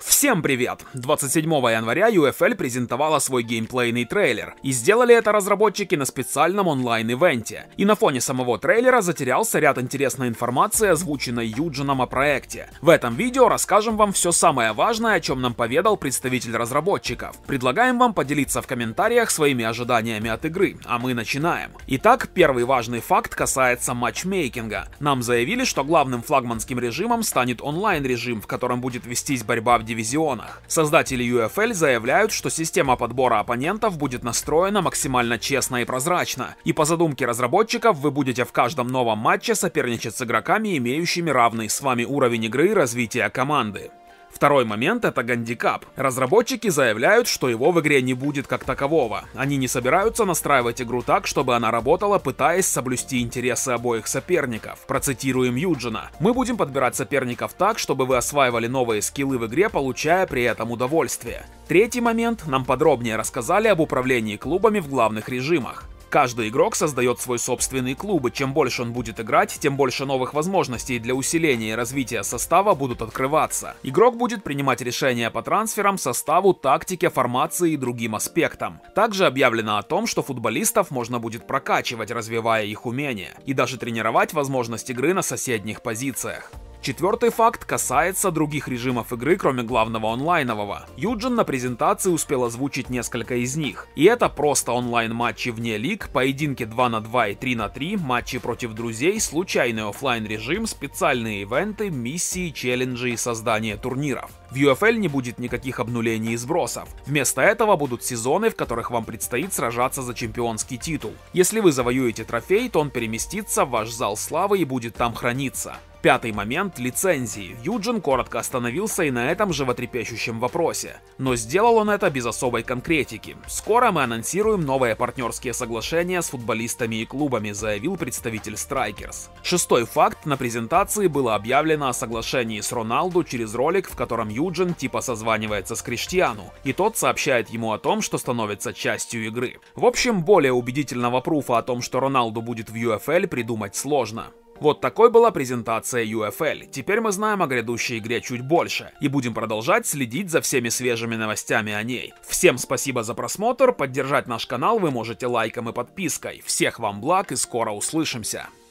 Всем привет! 27 января UFL презентовала свой геймплейный трейлер, и сделали это разработчики на специальном онлайн-ивенте. И на фоне самого трейлера затерялся ряд интересной информации, озвученной Юджином о проекте. В этом видео расскажем вам все самое важное, о чем нам поведал представитель разработчиков. Предлагаем вам поделиться в комментариях своими ожиданиями от игры, а мы начинаем. Итак, первый важный факт касается матчмейкинга. Нам заявили, что главным флагманским режимом станет онлайн-режим, в котором будет вестись борьба в дивизионах. Создатели UFL заявляют, что система подбора оппонентов будет настроена максимально честно и прозрачно, и по задумке разработчиков вы будете в каждом новом матче соперничать с игроками, имеющими равный с вами уровень игры и развития команды. Второй момент — это гандикап. Разработчики заявляют, что его в игре не будет как такового. Они не собираются настраивать игру так, чтобы она работала, пытаясь соблюсти интересы обоих соперников. Процитируем Юджина: «Мы будем подбирать соперников так, чтобы вы осваивали новые скиллы в игре, получая при этом удовольствие». Третий момент — нам подробнее рассказали об управлении клубами в главных режимах. Каждый игрок создает свой собственный клуб, и чем больше он будет играть, тем больше новых возможностей для усиления и развития состава будут открываться. Игрок будет принимать решения по трансферам, составу, тактике, формации и другим аспектам. Также объявлено о том, что футболистов можно будет прокачивать, развивая их умения, и даже тренировать возможность игры на соседних позициях. Четвертый факт касается других режимов игры, кроме главного онлайнового. Юджин на презентации успел озвучить несколько из них. И это просто онлайн-матчи вне лиг, поединки 2 на 2 и 3 на 3, матчи против друзей, случайный оффлайн режим, специальные ивенты, миссии, челленджи и создание турниров. В UFL не будет никаких обнулений и сбросов. Вместо этого будут сезоны, в которых вам предстоит сражаться за чемпионский титул. Если вы завоюете трофей, то он переместится в ваш зал славы и будет там храниться. Пятый момент — лицензии. Юджин коротко остановился и на этом животрепещущем вопросе. Но сделал он это без особой конкретики. «Скоро мы анонсируем новые партнерские соглашения с футболистами и клубами», заявил представитель Strikers. Шестой факт: на презентации было объявлено о соглашении с Роналду через ролик, в котором Юджин типа созванивается с Криштиану, и тот сообщает ему о том, что становится частью игры. В общем, более убедительного пруфа о том, что Роналду будет в UFL, придумать сложно. Вот такой была презентация UFL. Теперь мы знаем о грядущей игре чуть больше и будем продолжать следить за всеми свежими новостями о ней. Всем спасибо за просмотр, поддержать наш канал вы можете лайком и подпиской. Всех вам благ и скоро услышимся.